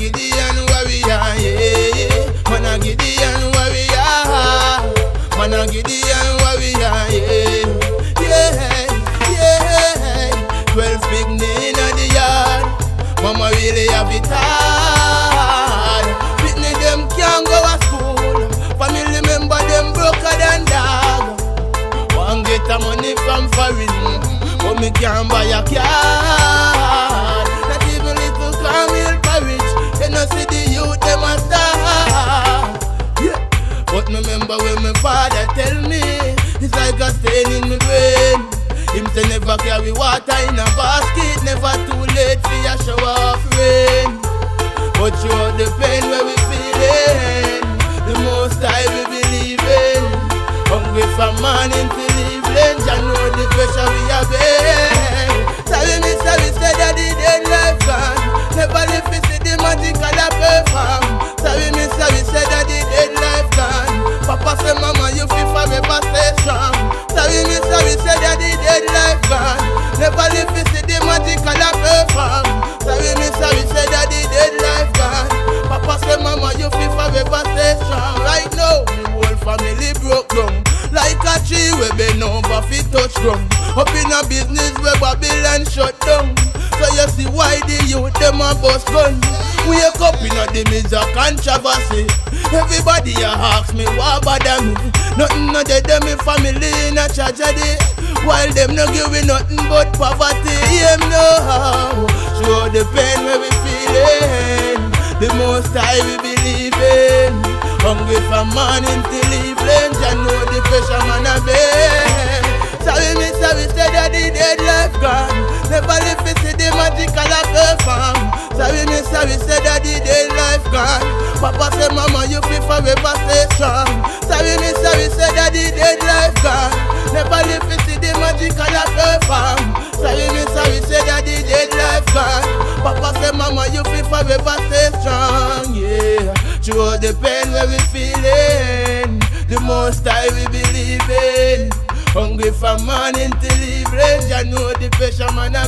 Gideon warrior, yeah. Man a Gideon warrior. Man a Gideon warrior, yeah. Yeah. 12 big men in the yard. Mama really have it hard. Pitney them can't go to school. Family member them broker than dog. One get the money from foreign, but me can't buy a car. Not even little Camille Parish. They no see the youth them a star. Yeah. But me remember when my father tell me, it's like a stain in my brain. Him say never carry water in a basket, never too late for a shower of rain. But show the pain where we feeling, the most I we believe in. Hungry from morning till evening, Jah know the pressure we have been. Sorry me say that the dead life gone, never live to see the magical I perform. Sorry me say that the dead life gone. Papa say mama you feel forever stay strong. Sorry me say that the dead life gone, never live to see the magical I perform. Sorry me say that the dead life gone. Papa say mama you feel forever stay strong. Right now me whole family broke down, like a tree we been over fi touch ground. Up in a business where Babylon shut down. So you see why the youth them a bust gun. Wake up in a the midst of controversy. Everybody a ask me what bother me. Nothing no dead them in family in a tragedy. While them no give me nothing but poverty. Him know how show the pain where we feeling. The most high we believe in. Hungry from morning till evening, Jah know the pressure man a bear. Sorry me say that the dead life gone, never live to see the magical I perform. Sorry me say that the dead life gone. Papa say mama you feel forever stay strong. Sorry me say that the dead life gone, never live to see the magical I perform. Sorry me say that the dead life gone. Papa say mama you feel forever stay strong. Yeah, through the pain where we feeling, the most high we believe in. Hungry from morning till evening, Jah know the pressure man a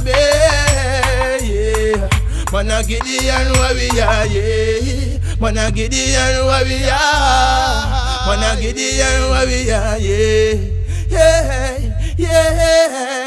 bear. Yeah, man a Gideon warrior. Yeah, man a Gideon warrior. Man a Gideon warrior. Yeah.